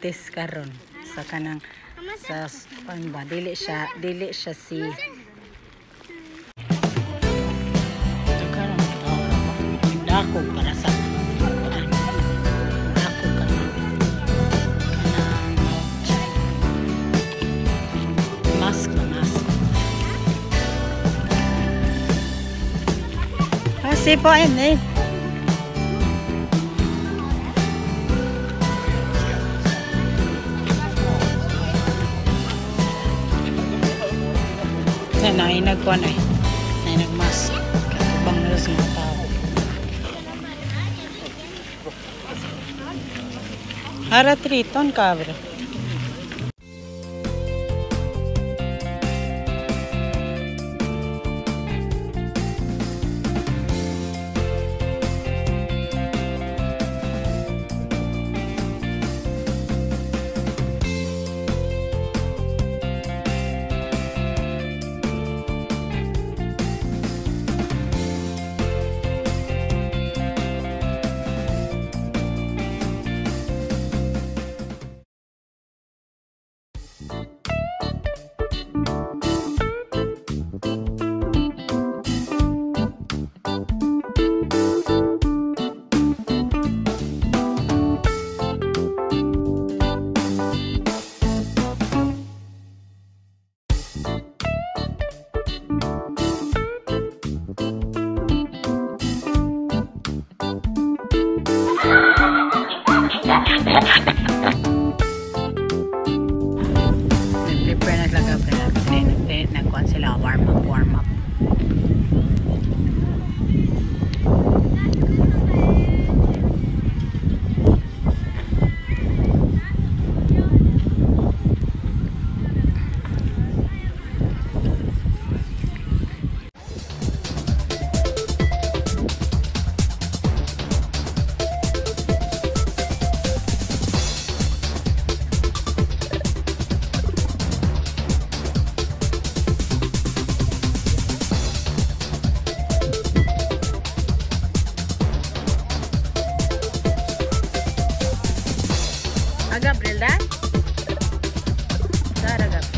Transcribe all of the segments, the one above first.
buntis karon sa kanang sa ano ba dili siya si karon dako para sa dako kanang mask. Kasi po ini nagkuhan ay nagmas kapag nila sa mga tao. Hara triton cabra. Nag-prepare na lang nagkuhan sila warm up. Gabriel dah? Cara Gabriel.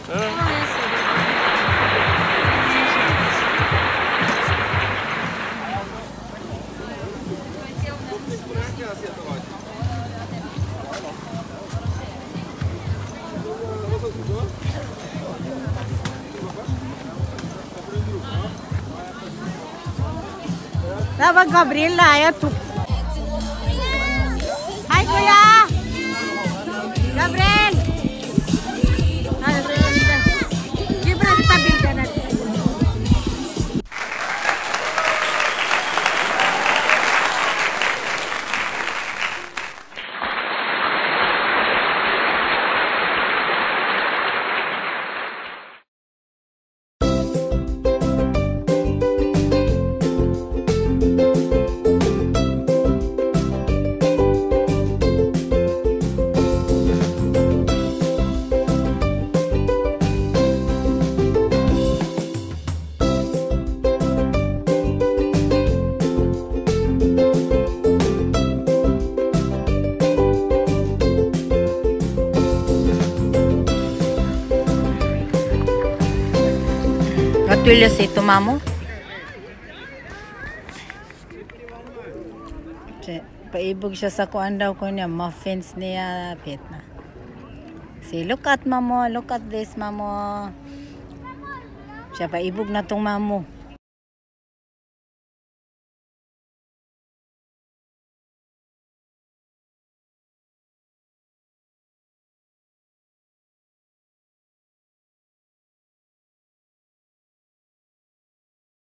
Dapat Gabriel na ayaw to. Hi Kuya! Gabriel! Gibra kita bilgan natin. Matulis ito, mamo. Paibog siya sa kuan daw ko niya. Muffins niya. Pit na. Si, look at, mamo. Look at this, mamo. Siya paibog na tong mamo.